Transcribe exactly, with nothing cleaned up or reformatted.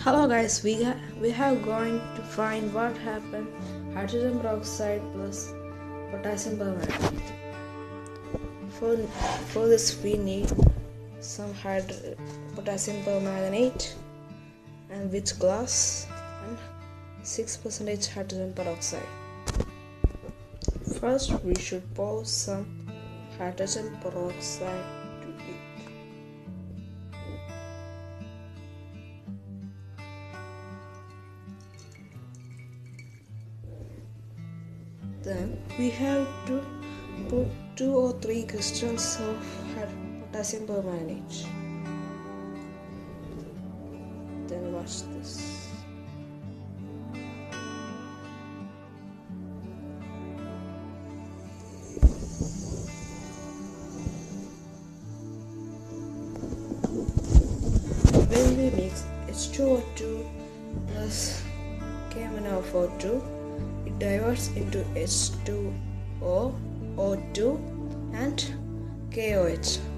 Hello guys, we, ha- we have going to find what happened hydrogen peroxide plus potassium permanganate. For, for this we need some hydro- potassium permanganate and with glass and six percent hydrogen peroxide. First we should pour some hydrogen peroxide to it. Then we have to put two or three crystals of potassium permanganate. Then watch this. When we mix H two O two plus K M n O four, it diverts into H two O, O two and K O H.